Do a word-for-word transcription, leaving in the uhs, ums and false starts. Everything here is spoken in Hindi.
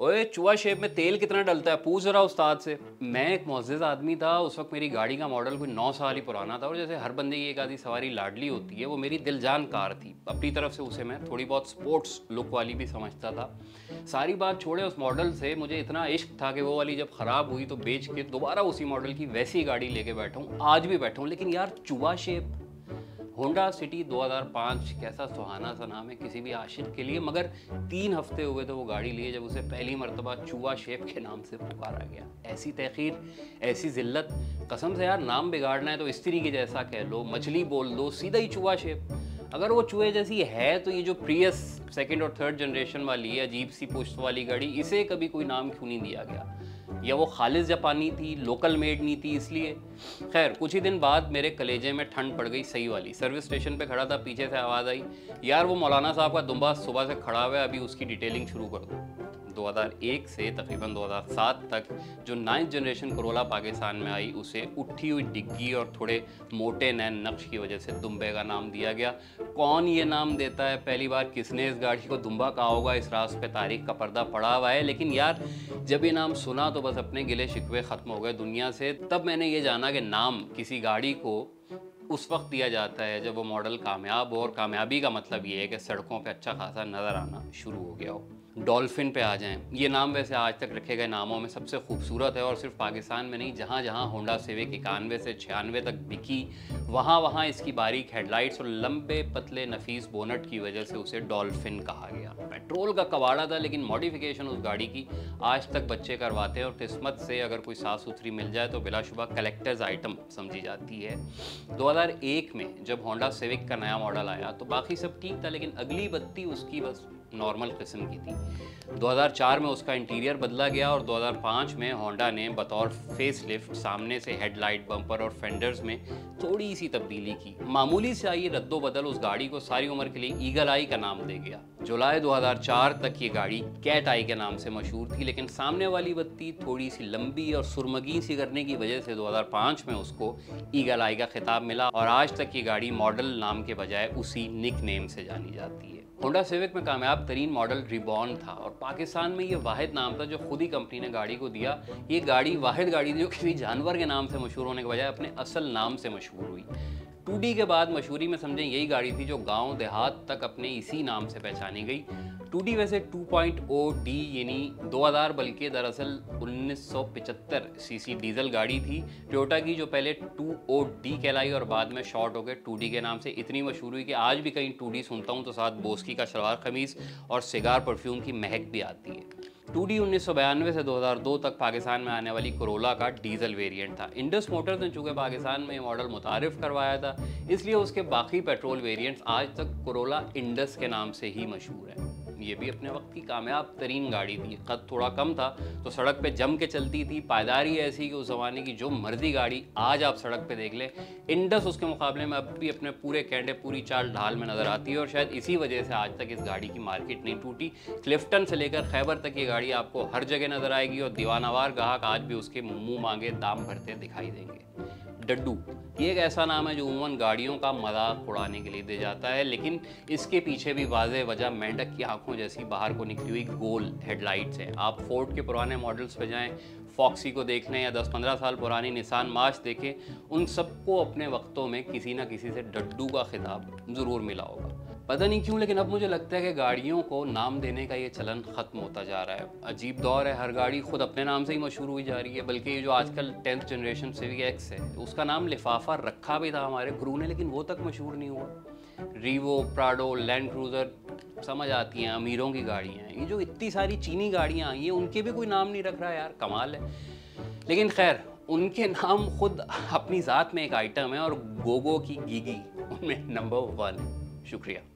ओए चूहा शेप में तेल कितना डलता है, पूछ जरा उस्ताद से। मैं एक मुअज़्ज़िज़ आदमी था, उस वक्त मेरी गाड़ी का मॉडल कोई नौ साल ही पुराना था और जैसे हर बंदे की एक आधी सवारी लाडली होती है, वो मेरी दिलजान कार थी। अपनी तरफ से उसे मैं थोड़ी बहुत स्पोर्ट्स लुक वाली भी समझता था। सारी बात छोड़े, उस मॉडल से मुझे इतना इश्क था कि वो वाली जब ख़राब हुई तो बेच के दोबारा उसी मॉडल की वैसी गाड़ी लेके बैठा हूँ। आज भी बैठा हूँ, लेकिन यार चूहा शेप होंडा सिटी दो हज़ार पाँच कैसा सुहाना सा नाम है किसी भी आशिक के लिए। मगर तीन हफ्ते हुए थे वो गाड़ी लिए जब उसे पहली मर्तबा चूहा शेप के नाम से पुकारा गया। ऐसी तहकीर, ऐसी जिल्लत, कसम से यार नाम बिगाड़ना है तो स्त्री के जैसा कह लो, मछली बोल दो, सीधा ही चूहा शेप। अगर वो चूहे जैसी है तो ये जो प्रियस सेकंड और थर्ड जनरेशन वाली है, अजीब सी पुश्त वाली गाड़ी, इसे कभी कोई नाम क्यों नहीं दिया गया? या वो खालिस जापानी थी, लोकल मेड नहीं थी इसलिए? खैर, कुछ ही दिन बाद मेरे कलेजे में ठंड पड़ गई सही वाली। सर्विस स्टेशन पे खड़ा था, पीछे से आवाज़ आई, यार वो मौलाना साहब का दुम्बा सुबह से खड़ा हुआ है, अभी उसकी डिटेलिंग शुरू कर दो। दो हज़ार एक से तकरीबन दो हज़ार सात तक जो नाइन्थ जनरेशन करोला पाकिस्तान में आई, उसे उठी हुई डिग्गी और थोड़े मोटे नैन नक्श की वजह से दुम्बे का नाम दिया गया। कौन ये नाम देता है, पहली बार किसने इस गाड़ी को दुम्बा कहा होगा, इस राज पे तारीख का पर्दा पड़ा हुआ है। लेकिन यार जब ये नाम सुना तो बस अपने गिले शिकवे ख़त्म हो गए दुनिया से। तब मैंने ये जाना कि नाम किसी गाड़ी को उस वक्त दिया जाता है जब वो मॉडल कामयाब हो, और कामयाबी का मतलब ये है कि सड़कों पे अच्छा खासा नज़र आना शुरू हो गया हो। डॉल्फिन पे आ जाएं, ये नाम वैसे आज तक रखे गए नामों में सबसे खूबसूरत है और सिर्फ पाकिस्तान में नहीं, जहाँ जहाँ होंडा सिविक इक्यानवे से छियानवे तक बिकी, वहाँ वहाँ इसकी बारीक हेडलाइट्स और लंबे पतले नफीस बोनट की वजह से उसे डॉल्फिन कहा गया। पेट्रोल का कबाड़ा था, लेकिन मॉडिफिकेशन उस गाड़ी की आज तक बच्चे करवाते हैं और किस्मत से अगर कोई साफ़ सुथरी मिल जाए तो बिलाशुबा कलेक्टर्स आइटम समझी जाती है। दो हज़ार एक में जब होंडा सिविक का नया मॉडल आया तो बाकी सब ठीक था, लेकिन अगली बत्ती उसकी बस नॉर्मल किस्म की थी। दो हज़ार चार में उसका इंटीरियर बदला गया और दो हज़ार पाँच में होंडा ने बतौर फेस लिफ्ट सामने से हेडलाइट, बम्पर और फेंडर्स में थोड़ी सी तब्दीली की। मामूली से आई रद्दोबदल उस गाड़ी को सारी उम्र के लिए ईगल आई का नाम दे गया। जुलाई दो हज़ार चार तक ये गाड़ी कैट आई के नाम से मशहूर थी, लेकिन सामने वाली बत्ती थोड़ी सी लंबी और सुरमगी सी करने की वजह से दो हज़ार पाँच में उसको ईगल आई का खिताब मिला और आज तक ये गाड़ी मॉडल नाम के बजाय उसी निक नेम से जानी जाती है। होंडा सिविक में कामयाब तरीन मॉडल रिबॉर्न था और पाकिस्तान में ये वाहिद नाम था जो खुद ही कंपनी ने गाड़ी को दिया। ये गाड़ी वाहिद गाड़ी थी जो किसी जानवर के नाम से मशहूर होने के बजाय अपने असल नाम से मशहूर हुई। टू डी के बाद मशहूरी में समझें यही गाड़ी थी जो गांव देहात तक अपने इसी नाम से पहचानी गई। टू डी वैसे टू पॉइंट ओ डी यानी दो हज़ार बल्कि दरअसल उन्नीस सौ पचहत्तर सीसी डीजल गाड़ी थी टोयोटा की, जो पहले टू ओ डी कहलाई और बाद में शॉर्ट होकर टू डी के नाम से इतनी मशहूर हुई कि आज भी कहीं टू डी सुनता हूँ तो साथ बोस्की का शलवार कमीज़ और सिगार परफ्यूम की महक भी आती है। टू डी उन्नीस सौ बयानवे से दो हज़ार दो तक पाकिस्तान में आने वाली करोला का डीजल वेरिएंट था। इंडस मोटर्स ने चूँकि पाकिस्तान में ये मॉडल मुतारिफ करवाया था, इसलिए उसके बाकी पेट्रोल वेरिएंट्स आज तक करोला इंडस के नाम से ही मशहूर हैं। ये भी अपने वक्त की कामयाब तरीन गाड़ी थी। कद थोड़ा कम था तो सड़क पे जम के चलती थी। पायदारी ऐसी कि उस ज़माने की जो मर्जी गाड़ी आज आप सड़क पे देख लें, इंडस उसके मुकाबले में अब भी अपने पूरे कैंडे, पूरी चाल ढाल में नज़र आती है और शायद इसी वजह से आज तक इस गाड़ी की मार्केट नहीं टूटी। क्लिफ्टन से लेकर खैबर तक ये गाड़ी आपको हर जगह नज़र आएगी और दीवानावार ग्राहक आज भी उसके मुँह मांगे दाम भरते दिखाई देंगे। डड्डू ये एक ऐसा नाम है जो उम्मन गाड़ियों का मजाक उड़ाने के लिए दिया जाता है, लेकिन इसके पीछे भी वाज़ेह वजह मेंढक की आंखों जैसी बाहर को निकली हुई गोल हेडलाइट्स हैं। आप फोर्ड के पुराने मॉडल्स पे जाएं, फॉक्सी को देख लें या दस पंद्रह साल पुरानी निसान मार्च देखें, उन सबको अपने वक्तों में किसी ना किसी से डड्डू का खिताब ज़रूर मिला होगा। पता नहीं क्यों, लेकिन अब मुझे लगता है कि गाड़ियों को नाम देने का ये चलन ख़त्म होता जा रहा है। अजीब दौर है, हर गाड़ी खुद अपने नाम से ही मशहूर हुई जा रही है। बल्कि ये जो आजकल टेंथ जनरेशन सिविक एक्स है, उसका नाम लिफाफा रखा भी था हमारे गुरु ने, लेकिन वो तक मशहूर नहीं हुआ। रीवो, प्राडो, लैंड क्रूज़र समझ आती हैं, अमीरों की गाड़ियाँ हैं। ये जो इतनी सारी चीनी गाड़ियाँ आई हैं, उनके भी कोई नाम नहीं रख रहा यार, कमाल है। लेकिन खैर, उनके नाम खुद अपनी ज़ात में एक आइटम है और गोगो की गीगी उनमें नंबर वन है। शुक्रिया।